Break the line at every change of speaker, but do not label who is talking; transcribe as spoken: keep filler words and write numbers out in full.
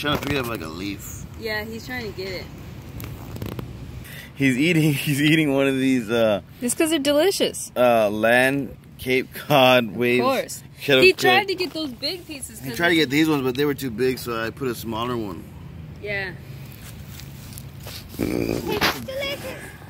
trying to pick it up like a leaf.
Yeah, he's trying to get it.
He's eating. He's eating one of these. Uh,
it's because they're delicious.
Uh, land Cape Cod waves.
Of course. He tried to get those big pieces.
He tried to get these ones, but they were too big, so I put a smaller one.
Yeah.
It's delicious.